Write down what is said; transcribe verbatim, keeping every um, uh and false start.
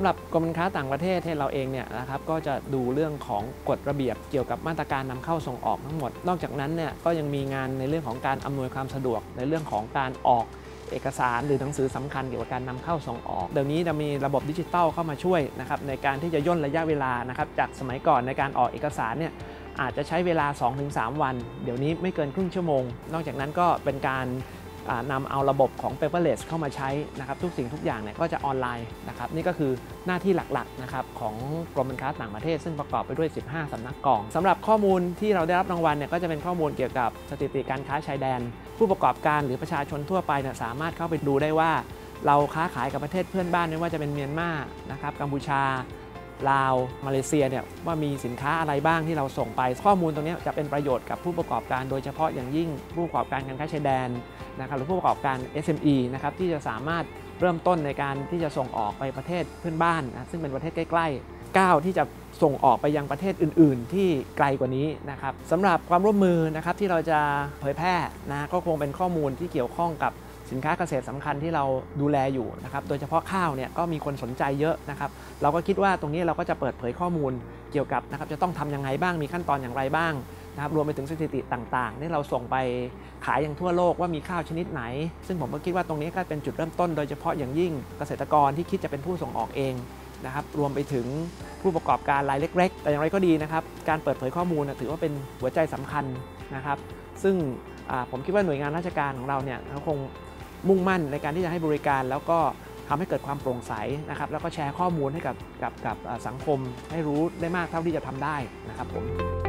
ำหรับกรมการค้าต่างประเทศเราเองเนี่ยนะครับก็จะดูเรื่องของกฎระเบียบเกี่ยวกับมาตรการนำเข้าส่งออกทั้งหมดนอกจากนั้นเนี่ยก็ยังมีงานในเรื่องของการอำนวยความสะดวกในเรื่องของการออกเอกสารหรือหนังสือสำคัญเกี่ยวกับการนำเข้าส่งออกเดี๋ยวนี้จะมีระบบดิจิทัลเข้ามาช่วยนะครับในการที่จะย่นระยะเวลานะครับจากสมัยก่อนในการออกเอกสารเนี่ยอาจจะใช้เวลา สองถึงสาม วันเดี๋ยวนี้ไม่เกินครึ่งชั่วโมงนอกจากนั้นก็เป็นการนำเอาระบบของ paperless เข้ามาใช้นะครับทุกสิ่งทุกอย่างเนี่ยก็จะออนไลน์นะครับนี่ก็คือหน้าที่หลักๆนะครับของกรมการค้าต่างประเทศซึ่งประกอบไปด้วยสิบห้าสำนักกองสำหรับข้อมูลที่เราได้รับรางวัลเนี่ยก็จะเป็นข้อมูลเกี่ยวกับสถิติการค้าชายแดนผู้ประกอบการหรือประชาชนทั่วไปเนี่ยสามารถเข้าไปดูได้ว่าเราค้าขายกับประเทศเพื่อนบ้านไม่ว่าจะเป็นเมียนมานะครับกัมพูชาลาวมาเลเซียเนี่ยว่ามีสินค้าอะไรบ้างที่เราส่งไปข้อมูลตรงนี้จะเป็นประโยชน์กับผู้ประกอบการโดยเฉพาะอย่างยิ่งผู้ประกอบการการค้าชายแดนนะครับหรือผู้ประกอบการ เอส เอ็ม อี นะครับที่จะสามารถเริ่มต้นในการที่จะส่งออกไปประเทศเพื่อนบ้านนะซึ่งเป็นประเทศใกล้ๆก้าวที่จะส่งออกไปยังประเทศอื่นๆที่ไกลกว่านี้นะครับสำหรับความร่วมมือนะครับที่เราจะเผยแพร่นะก็คงเป็นข้อมูลที่เกี่ยวข้องกับสินค้าเกษตรสำคัญที่เราดูแลอยู่นะครับโดยเฉพาะข้าวเนี่ยก็มีคนสนใจเยอะนะครับเราก็คิดว่าตรงนี้เราก็จะเปิดเผยข้อมูลเกี่ยวกับนะครับจะต้องทำยังไงบ้างมีขั้นตอนอย่างไรบ้างนะครับรวมไปถึงสถิติต่างๆที่เราส่งไปขายอย่างทั่วโลกว่ามีข้าวชนิดไหนซึ่งผมก็คิดว่าตรงนี้ก็เป็นจุดเริ่มต้นโดยเฉพาะอย่างยิ่งเกษตรกรที่คิดจะเป็นผู้ส่งออกเองนะครับรวมไปถึงผู้ประกอบการรายเล็กๆแต่อย่างไรก็ดีนะครับการเปิดเผยข้อมูลถือว่าเป็นหัวใจสำคัญนะครับซึ่งผมคิดว่าหน่วยงานราชการของเราเนี่ยเขาคงมุ่งมั่นในการที่จะให้บริการแล้วก็ทำให้เกิดความโปร่งใสนะครับแล้วก็แชร์ข้อมูลให้กับกับกับสังคมให้รู้ได้มากเท่าที่จะทำได้นะครับผม